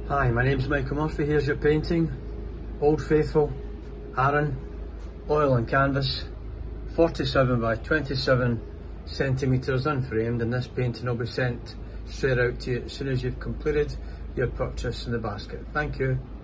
Hi, my name's Michael Murphy. Here's your painting. Old Faithful, Arran, oil and canvas, 47 by 27 centimetres unframed, and this painting will be sent straight out to you as soon as you've completed your purchase in the basket. Thank you.